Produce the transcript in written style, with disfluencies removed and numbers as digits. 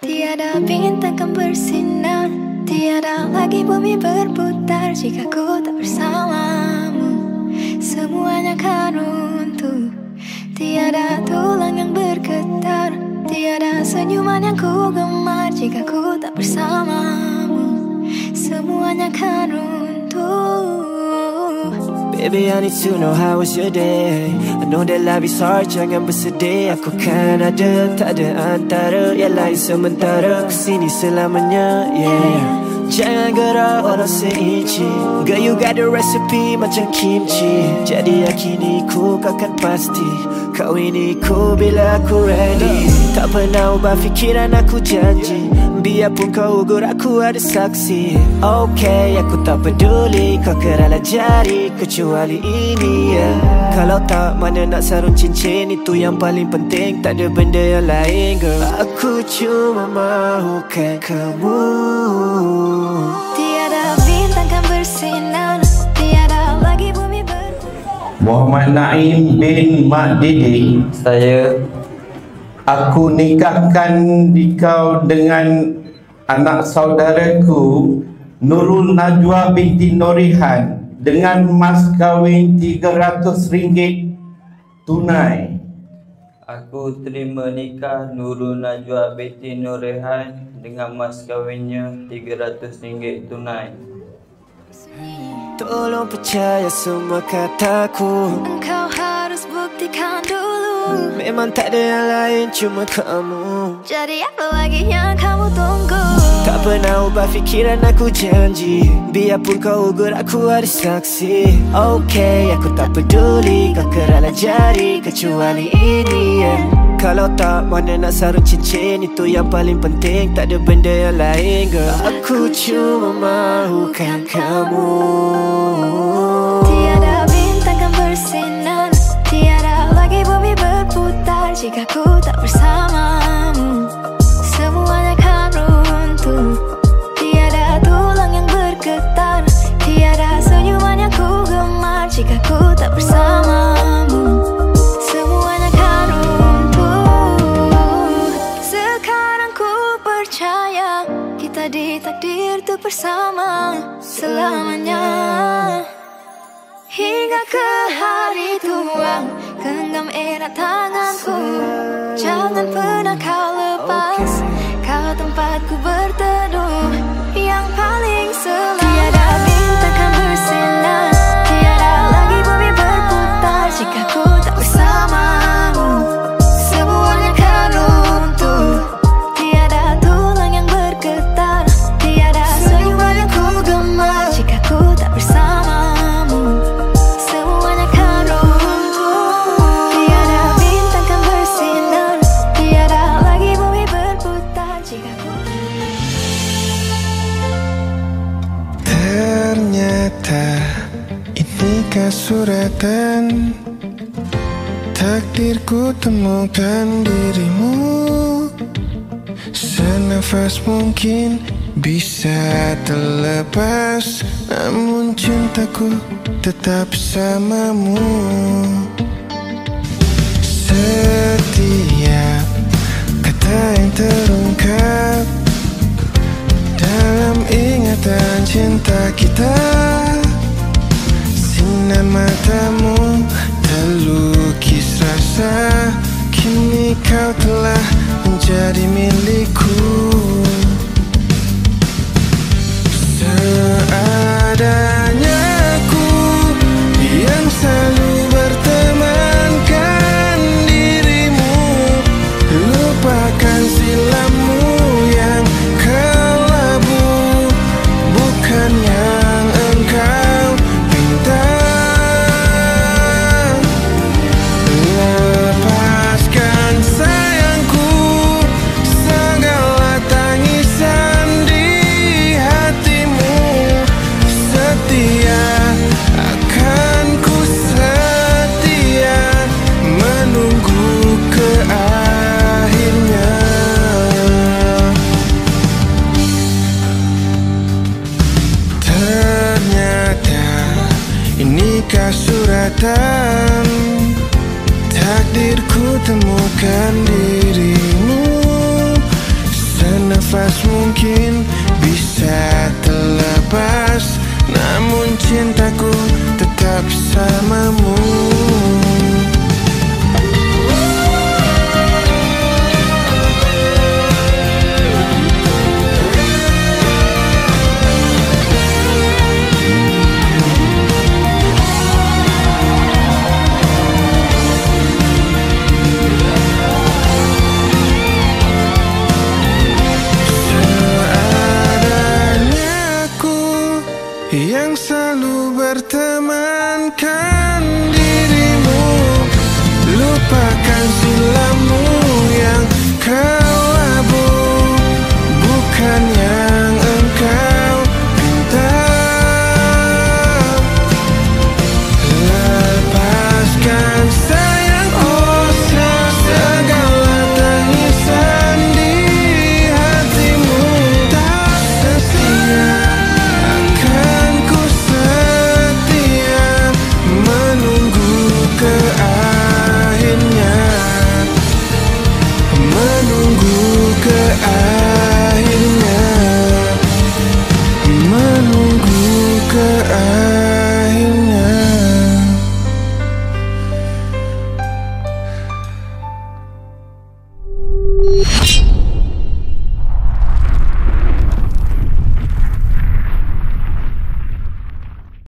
Tiada bintang kan bersinar, tiada lagi bumi berputar jika ku tak bersamamu. Semuanya kan runtuh, tiada tulang yang bergetar, tiada senyuman yang ku gemar jika ku tak bersamamu. Semuanya kan runtuh. Baby, I need to know how was your day. I know that life is hard, jangan bersedih. Aku kan ada, tak ada antara yang lain sementara. Kesini selamanya, yeah. Jangan gerak walau seinci. Girl, you got the recipe macam kimchi. Jadi yakini ku kan pasti kawini ku bila aku ready. Tak pernah ubah fikiran aku janji. Biarpun kau ugur aku ada saksi. Okay, aku tak peduli kau kerana jari kecuali ini, yeah. Kalau tak mana nak sarung cincin, itu yang paling penting, tak ada benda yang lain, girl. Aku cuma mahukan kamu. Tiada bintang kan bersinar, tiada lagi bumi Muhammad Naim bin Mak Didi. Saya. Aku nikahkan dikau dengan anak saudaraku Nurul Najwa binti Norihan dengan mas kahwin RM300 tunai. Aku terima nikah Nurul Najwa binti Norihan dengan mas kahwinnya RM300 tunai. Tolong percaya semua kataku. Engkau harus buktikan dulu. Memang tak ada yang lain, cuma kamu. Jadi apa lagi yang kamu tunggu? Tak pernah ubah fikiran aku janji. Biarpun kau ugur aku ada saksi. Okay, aku tak peduli kau kerana jari kecuali ini, yeah. Kalau tak mana nak sarung cincin, itu yang paling penting, tak ada benda yang lain, girl. Aku cuma mahukan kamu. Tiada bintang kan bersinar, tiada lagi bumi berputar jika ku tak bersamamu. Semuanya kan runtuh, tiada tulang yang bergetar, tiada senyuman yang ku gemar jika ku tak bersamamu. Semuanya kan runtuh. Sekarang ku percaya kita ditakdir untuk bersama selamanya. Hingga ke hari tua, genggam erat tanganku. Jangan pernah kau lepas, kau tempatku berteduh yang paling selamat. Tiada bintang kan bersinar, tiada lagi bumi berputar jika ku tak bersamamu. Semuanya kan runtuh, tiada tulang yang bergetar, tiada senyuman yang ku gemar jika ku tak bersamamu. Semuanya kan runtuh. Tiada bintang kan bersinar, tiada lagi bumi berputar jika ku. Ternyata inikah suratan takdirku temukan dirimu. Senafas mungkin bisa terlepas, namun cintaku tetap bersamamu. Setiap kata yang terungkap dalam ingatan cinta kita, sinar matamu terlukis rasa. Kini kau telah menjadi milikku. Seadanya aku yang selalu bertemankan dirimu. Lupakan silammu yang kelabu, bukan yang engkau minta. Lepaskan sayangku segala tangisan di hatimu. Setia akan ku setia menunggu ke akhirnya. Ternyata inikah suratan takdirku temukan dirimu. nafas mungkin bisa terlepas, namun cintaku tetap samamu.